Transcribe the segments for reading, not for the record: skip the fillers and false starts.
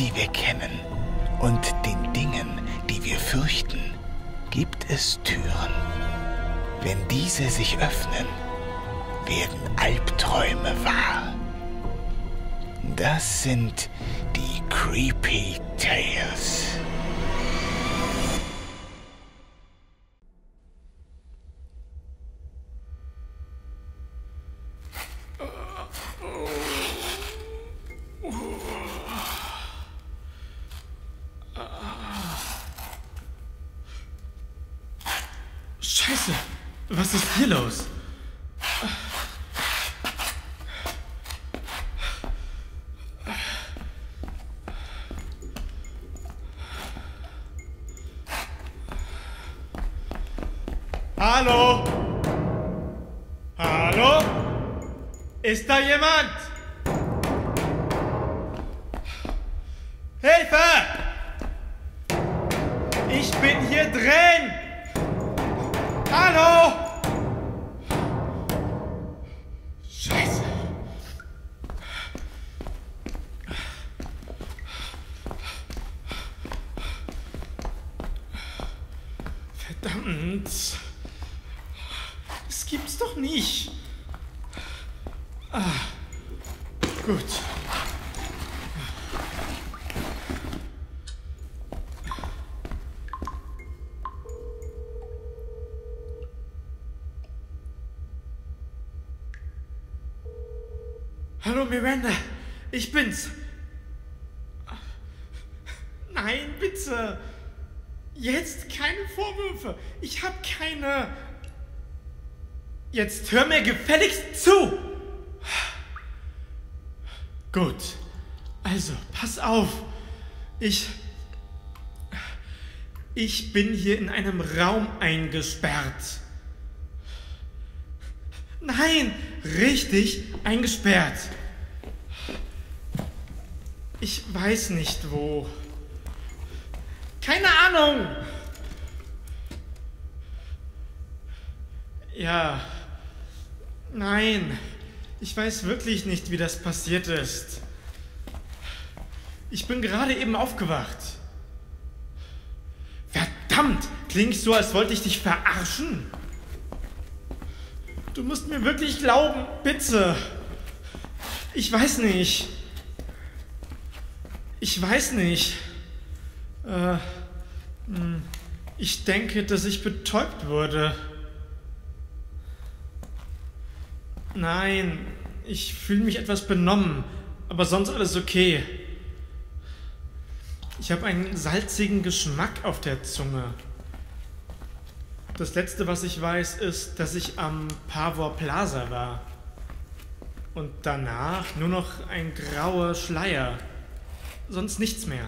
die wir kennen, und den Dingen, die wir fürchten, gibt es Türen. Wenn diese sich öffnen, werden Albträume wahr. Das sind die Creepy Tales. Scheiße, was ist hier los? Hallo? Hallo? Ist da jemand? Hilfe! Ich bin hier drin! Hallo! Scheiße. Verdammt. Das gibt's doch nicht. Gut. Hallo Miranda, ich bin's. Nein, bitte. Jetzt keine Vorwürfe. Ich hab keine. Jetzt hör mir gefälligst zu. Gut. Also, pass auf. Ich bin hier in einem Raum eingesperrt. Nein, richtig eingesperrt. Ich weiß nicht wo. Keine Ahnung. Ja. Nein. Ich weiß wirklich nicht, wie das passiert ist. Ich bin gerade eben aufgewacht. Verdammt, klingt so, als wollte ich dich verarschen. Du musst mir wirklich glauben, bitte. Ich weiß nicht. Ich denke, dass ich betäubt wurde. Nein, ich fühle mich etwas benommen, aber sonst alles okay. Ich habe einen salzigen Geschmack auf der Zunge. Das Letzte, was ich weiß, ist, dass ich am Pavor Plaza war. Und danach nur noch ein grauer Schleier. Sonst nichts mehr.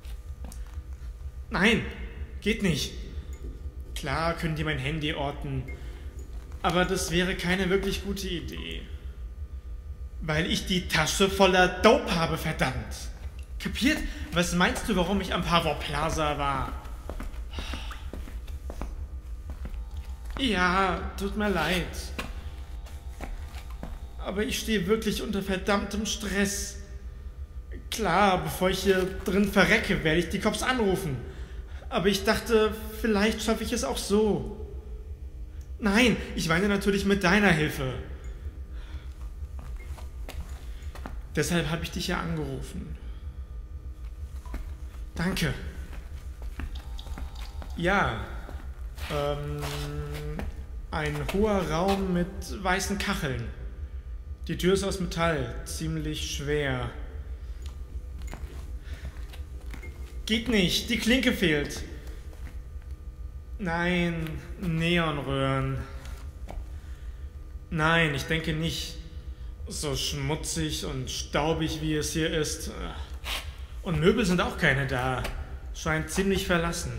Nein, geht nicht. Klar können die mein Handy orten, aber das wäre keine wirklich gute Idee. Weil ich die Tasche voller Dope habe, verdammt. Kapiert? Was meinst du, warum ich am Pavor Plaza war? Ja, tut mir leid. Aber ich stehe wirklich unter verdammtem Stress. Klar, bevor ich hier drin verrecke, werde ich die Cops anrufen. Aber ich dachte, vielleicht schaffe ich es auch so. Nein, ich weine natürlich mit deiner Hilfe. Deshalb habe ich dich ja angerufen. Danke. Ja, ein hoher Raum mit weißen Kacheln. Die Tür ist aus Metall, ziemlich schwer. Geht nicht, die Klinke fehlt. Nein, Neonröhren. Nein, ich denke nicht. So schmutzig und staubig, wie es hier ist. Und Möbel sind auch keine da. Scheint ziemlich verlassen.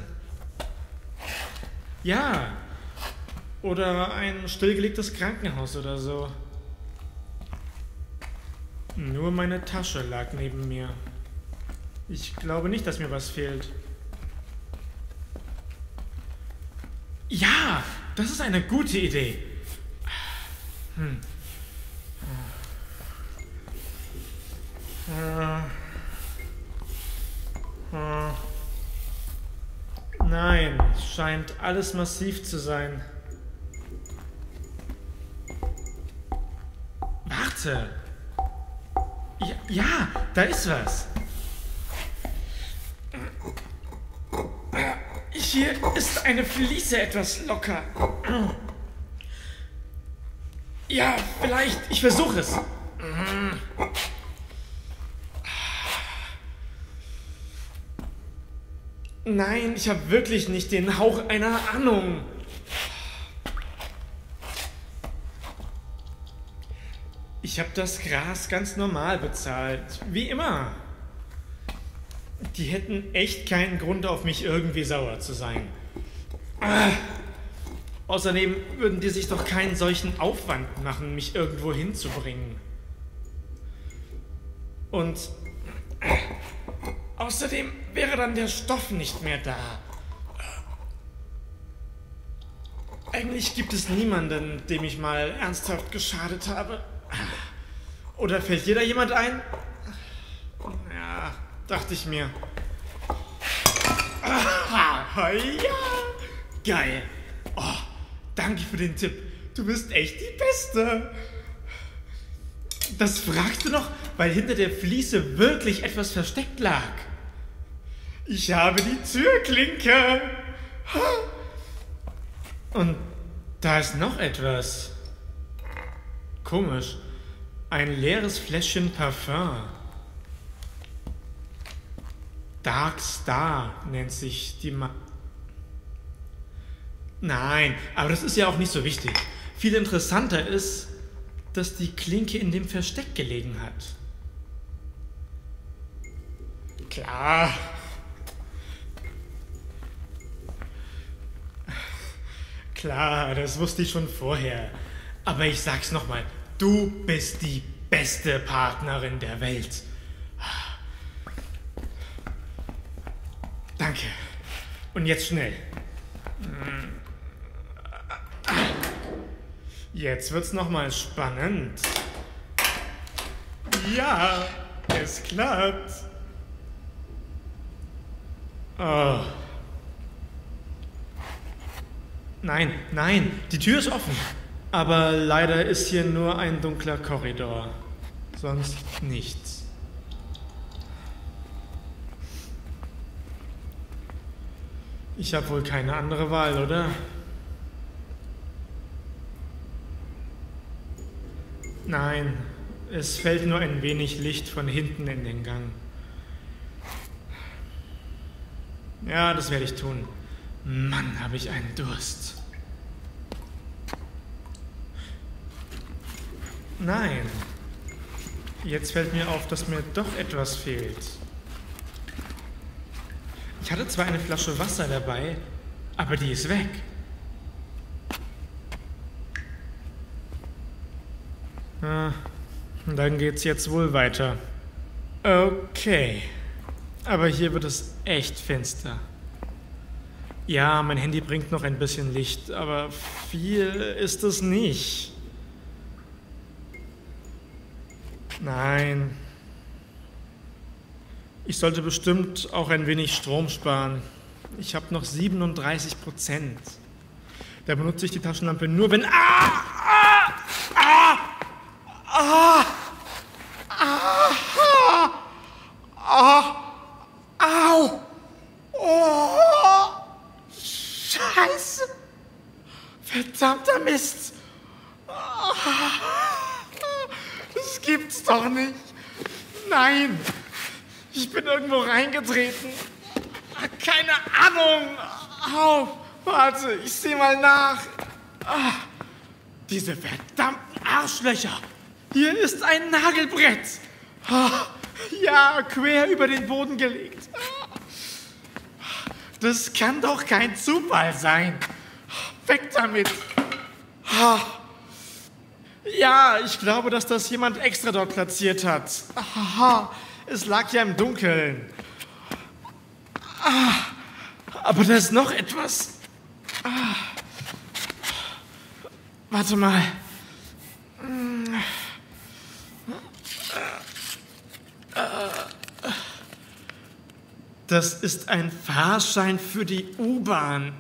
Ja, oder ein stillgelegtes Krankenhaus oder so. Nur meine Tasche lag neben mir. Ich glaube nicht, dass mir was fehlt. Ja, das ist eine gute Idee. Nein, scheint alles massiv zu sein. Warte. Ja, da ist was. Hier ist eine Fliese etwas locker. Ja, vielleicht. Ich versuche es. Nein, ich habe wirklich nicht den Hauch einer Ahnung. Ich habe das Gras ganz normal bezahlt. Wie immer. Die hätten echt keinen Grund, auf mich irgendwie sauer zu sein. Außerdem würden die sich doch keinen solchen Aufwand machen, mich irgendwo hinzubringen. Und außerdem wäre dann der Stoff nicht mehr da. Eigentlich gibt es niemanden, dem ich mal ernsthaft geschadet habe. Oder fällt dir da jemand ein? Ja, dachte ich mir. Ja, geil. Oh, danke für den Tipp. Du bist echt die Beste. Das fragst du noch, weil hinter der Fliese wirklich etwas versteckt lag. Ich habe die Türklinke. Und da ist noch etwas. Komisch. Ein leeres Fläschchen Parfum. Dark Star nennt sich die Nein, aber das ist ja auch nicht so wichtig. Viel interessanter ist, dass die Klinke in dem Versteck gelegen hat. Klar. Klar, das wusste ich schon vorher. Aber ich sag's nochmal, du bist die beste Partnerin der Welt. Danke. Und jetzt schnell. Jetzt wird's nochmal spannend. Ja, es klappt. Oh. Nein, die Tür ist offen. Aber leider ist hier nur ein dunkler Korridor. Sonst nichts. Ich habe wohl keine andere Wahl, oder? Nein, es fällt nur ein wenig Licht von hinten in den Gang. Ja, das werde ich tun. Mann, habe ich einen Durst. Nein. Jetzt fällt mir auf, dass mir doch etwas fehlt. Ich hatte zwar eine Flasche Wasser dabei, aber die ist weg. Dann geht's jetzt wohl weiter. Okay. Aber hier wird es echt finster. Ja, mein Handy bringt noch ein bisschen Licht, aber viel ist es nicht. Nein. Ich sollte bestimmt auch ein wenig Strom sparen. Ich habe noch 37%. Da benutze ich die Taschenlampe nur, wenn... Au! Oh! Scheiße! Verdammter Mist! Das gibt's doch nicht! Nein! Ich bin irgendwo reingetreten. Keine Ahnung! Au! Warte, ich sehe mal nach. Diese verdammten Arschlöcher! Hier ist ein Nagelbrett! Ja, quer über den Boden gelegt. Das kann doch kein Zufall sein. Weg damit. Ja, ich glaube, dass das jemand extra dort platziert hat. Es lag ja im Dunkeln. Aber da ist noch etwas. Warte mal. Das ist ein Fahrschein für die U-Bahn.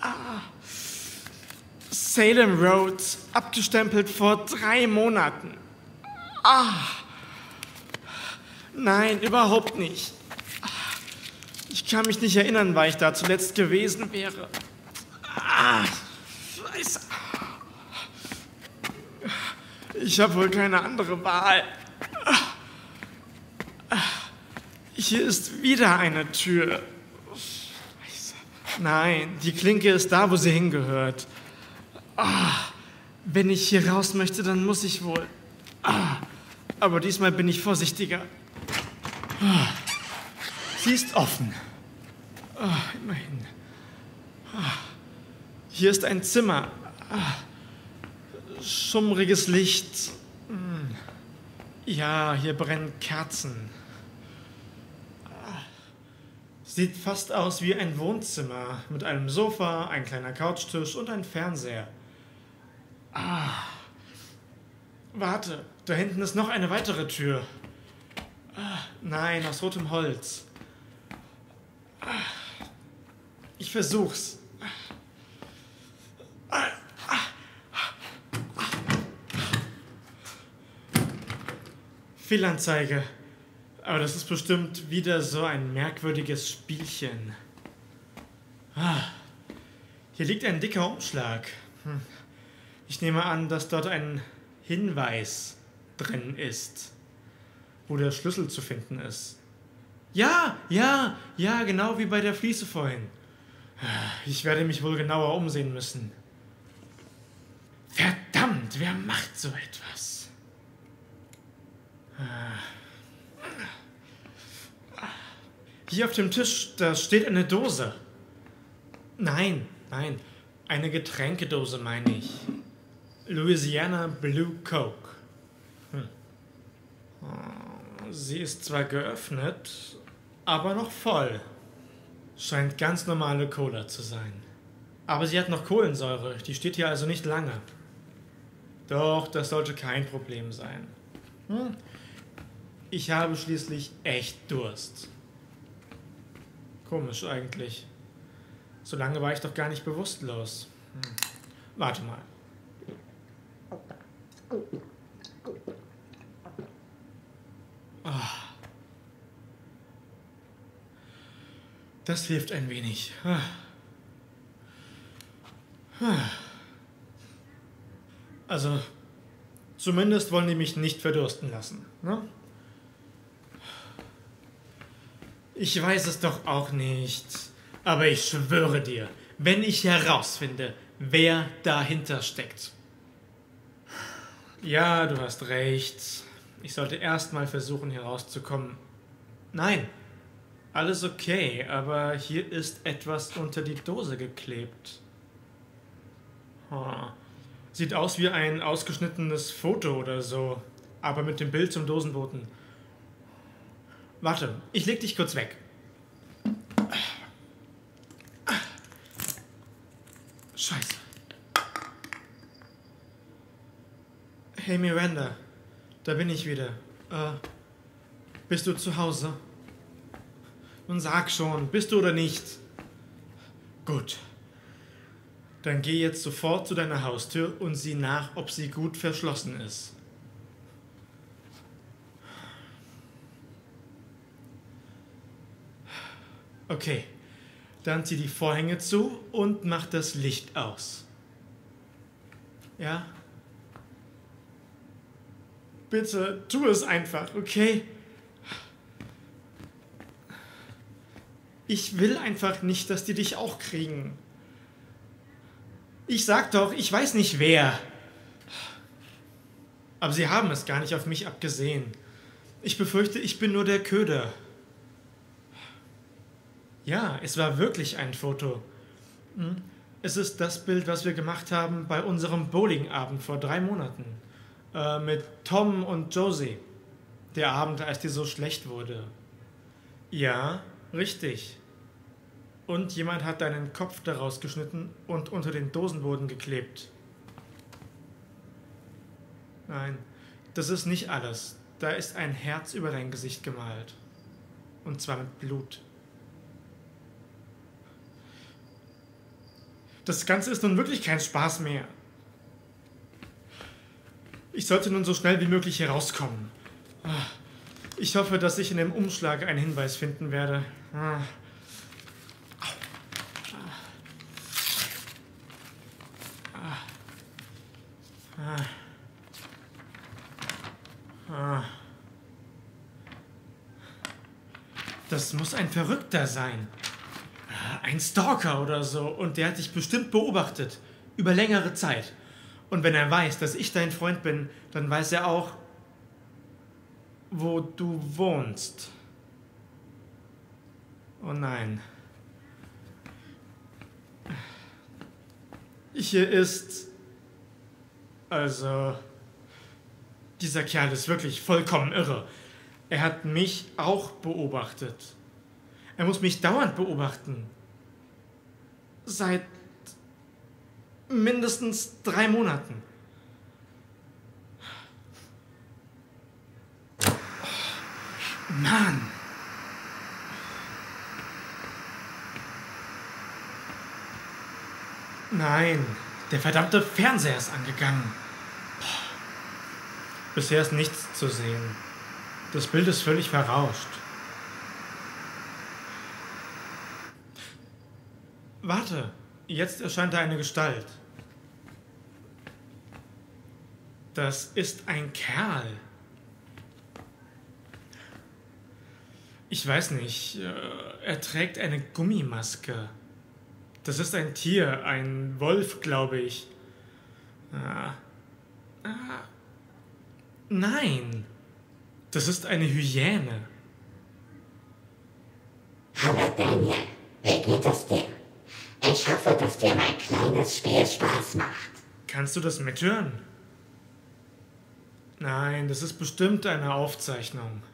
Salem Road, abgestempelt vor 3 Monaten. Nein, überhaupt nicht. Ich kann mich nicht erinnern, weil ich da zuletzt gewesen wäre. Scheiße. Ich habe wohl keine andere Wahl. Hier ist wieder eine Tür. Scheiße. Nein, die Klinke ist da, wo sie hingehört. Wenn ich hier raus möchte, dann muss ich wohl. Aber diesmal bin ich vorsichtiger. Sie ist offen. Immerhin. Hier ist ein Zimmer. Schummriges Licht. Ja, hier brennen Kerzen. Sieht fast aus wie ein Wohnzimmer mit einem Sofa, ein kleiner Couchtisch und ein Fernseher. Warte, da hinten ist noch eine weitere Tür. Nein, aus rotem Holz. Ich versuch's. Fehlanzeige. Aber das ist bestimmt wieder so ein merkwürdiges Spielchen. Hier liegt ein dicker Umschlag. Ich nehme an, dass dort ein Hinweis drin ist, wo der Schlüssel zu finden ist. Ja, genau wie bei der Fliese vorhin. Ich werde mich wohl genauer umsehen müssen. Verdammt, wer macht so etwas? Hier auf dem Tisch, da steht eine Dose. Nein, eine Getränkedose meine ich. Louisiana Blue Coke. Sie ist zwar geöffnet, aber noch voll. Scheint ganz normale Cola zu sein. Aber sie hat noch Kohlensäure, die steht hier also nicht lange. Doch, das sollte kein Problem sein. Ich habe schließlich echt Durst. Komisch eigentlich. So lange war ich doch gar nicht bewusstlos. Warte mal. Das hilft ein wenig. Also, zumindest wollen die mich nicht verdursten lassen, ne? Ich weiß es doch auch nicht. Aber ich schwöre dir, wenn ich herausfinde, wer dahinter steckt. Ja, du hast recht. Ich sollte erst mal versuchen, hier rauszukommen. Nein, alles okay, aber hier ist etwas unter die Dose geklebt. Sieht aus wie ein ausgeschnittenes Foto oder so, aber mit dem Bild zum Dosenboden. Warte, ich leg dich kurz weg. Scheiße. Hey Miranda, da bin ich wieder. Bist du zu Hause? Nun sag schon, bist du oder nicht? Gut. Dann geh jetzt sofort zu deiner Haustür und sieh nach, ob sie gut verschlossen ist. Okay, dann zieh die Vorhänge zu und mach das Licht aus. Ja? Bitte, tu es einfach, okay? Ich will einfach nicht, dass die dich auch kriegen. Ich sag doch, ich weiß nicht wer. Aber sie haben es gar nicht auf mich abgesehen. Ich befürchte, ich bin nur der Köder. Ja, es war wirklich ein Foto. Es ist das Bild, was wir gemacht haben bei unserem Bowlingabend vor 3 Monaten. Mit Tom und Josie. Der Abend, als dir so schlecht wurde. Ja, richtig. Und jemand hat deinen Kopf daraus geschnitten und unter den Dosenboden geklebt. Nein, das ist nicht alles. Da ist ein Herz über dein Gesicht gemalt. Und zwar mit Blut. Das Ganze ist nun wirklich kein Spaß mehr. Ich sollte nun so schnell wie möglich hier rauskommen. Ich hoffe, dass ich in dem Umschlag einen Hinweis finden werde. Das muss ein Verrückter sein. Ein Stalker oder so. Und der hat dich bestimmt beobachtet. Über längere Zeit. Und wenn er weiß, dass ich dein Freund bin, dann weiß er auch, wo du wohnst. Oh nein. Hier ist... Also... Dieser Kerl ist wirklich vollkommen irre. Er hat mich auch beobachtet. Er muss mich dauernd beobachten. Seit mindestens 3 Monaten. Mann! Nein, der verdammte Fernseher ist angegangen. Bisher ist nichts zu sehen. Das Bild ist völlig verrauscht. Warte, jetzt erscheint da eine Gestalt. Das ist ein Kerl. Ich weiß nicht, er trägt eine Gummimaske. Das ist ein Tier, ein Wolf, glaube ich. Nein, das ist eine Hyäne. Hallo Daniel, wie geht es dir? Ich hoffe, dass dir mein kleines Spiel Spaß macht. Kannst du das mithören? Nein, das ist bestimmt eine Aufzeichnung.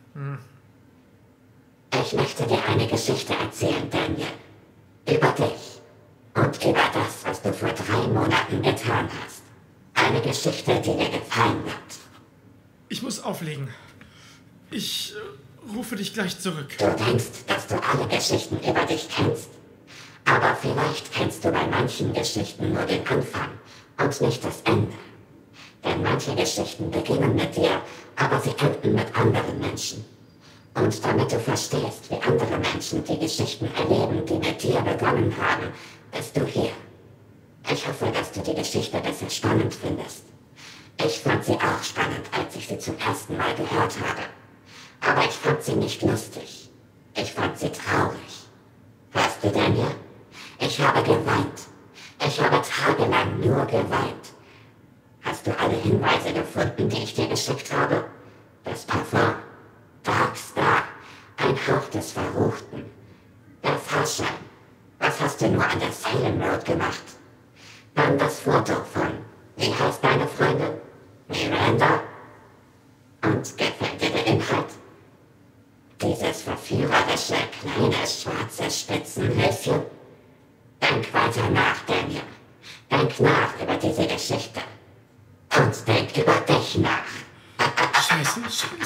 Ich möchte dir eine Geschichte erzählen, Daniel. Über dich. Und über das, was du vor 3 Monaten getan hast. Eine Geschichte, die dir gefallen wird. Ich muss auflegen. Ich rufe dich gleich zurück. Du denkst, dass du alle Geschichten über dich kennst. Aber vielleicht kennst du bei manchen Geschichten nur den Anfang und nicht das Ende. Denn manche Geschichten beginnen mit dir, aber sie enden mit anderen Menschen. Und damit du verstehst, wie andere Menschen die Geschichten erleben, die mit dir begonnen haben, bist du hier. Ich hoffe, dass du die Geschichte besser spannend findest. Ich fand sie auch spannend, als ich sie zum ersten Mal gehört habe. Aber ich fand sie nicht lustig. Ich fand sie traurig. Weißt du, Daniel? Ich habe geweint. Ich habe tagelang nur geweint. Hast du alle Hinweise gefunden, die ich dir geschickt habe? Das Parfum, Darkstar, ein Hauch des Verruchten. Der Fahrschein. Was hast du nur an der Salem Road gemacht? Dann das Foto von, wie heißt deine Freundin? Miranda? Und gefällt dir der Inhalt? Dieses verführerische, kleine, schwarze Spitzenhöschen? Denk weiter nach, Daniel. Denk nach über diese Geschichte. Und denk über dich nach. Scheiße.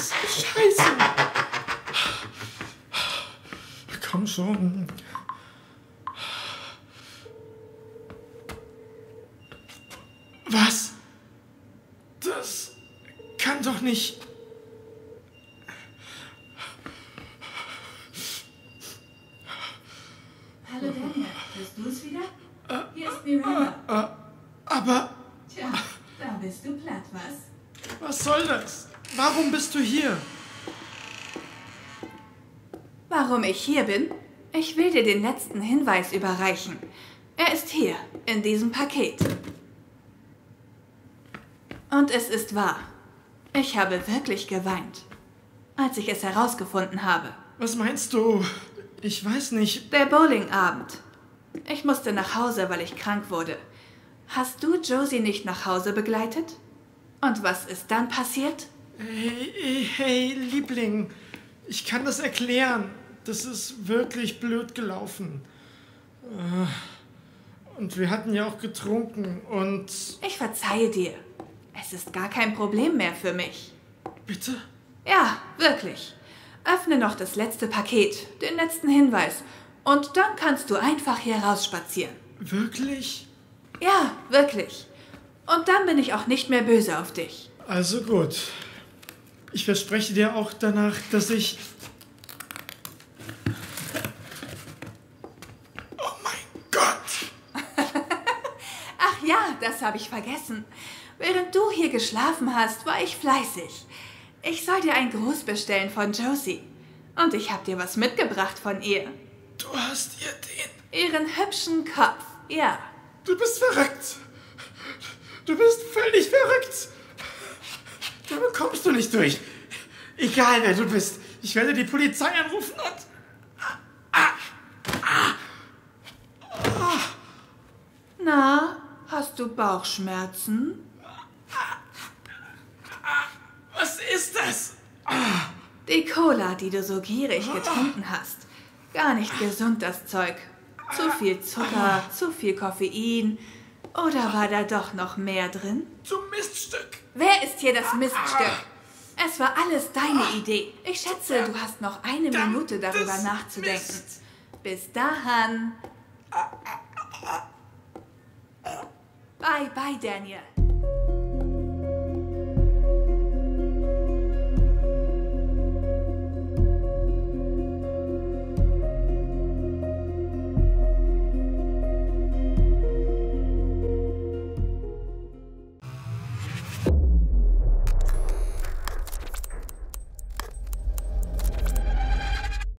Komm schon. Was? Das kann doch nicht... Hallo Daniel, bist du es wieder? Hier ist Miranda. Aber... Tja, da bist du platt, was? Was soll das? Warum bist du hier? Warum ich hier bin? Ich will dir den letzten Hinweis überreichen. Er ist hier, in diesem Paket. Und es ist wahr. Ich habe wirklich geweint, als ich es herausgefunden habe. Was meinst du? Ich weiß nicht. Der Bowlingabend. Ich musste nach Hause, weil ich krank wurde. Hast du Josie nicht nach Hause begleitet? Und was ist dann passiert? Hey, Liebling. Ich kann das erklären. Das ist wirklich blöd gelaufen. Und wir hatten ja auch getrunken und... Ich verzeihe dir. Es ist gar kein Problem mehr für mich. Bitte? Ja, wirklich. Öffne noch das letzte Paket, den letzten Hinweis. Und dann kannst du einfach hier rausspazieren. Wirklich? Ja, wirklich. Und dann bin ich auch nicht mehr böse auf dich. Also gut. Ich verspreche dir auch danach, dass ich... Oh mein Gott! Ach ja, das habe ich vergessen. Während du hier geschlafen hast, war ich fleißig. Ich soll dir einen Gruß bestellen von Josie. Und ich habe dir was mitgebracht von ihr. Du hast ihr den... Ihren hübschen Kopf, ja. Du bist verrückt. Du bist völlig verrückt. Da bekommst du nicht durch. Egal wer du bist. Ich werde die Polizei anrufen und... Na, hast du Bauchschmerzen? Was ist das? Die Cola, die du so gierig getrunken hast. Gar nicht gesund, das Zeug. Zu viel Zucker, zu viel Koffein. Oder war da doch noch mehr drin? Du Miststück. Wer ist hier das Miststück? Es war alles deine Idee. Ich schätze, du hast noch eine Minute darüber nachzudenken. Bis dahin. Bye, bye, Daniel.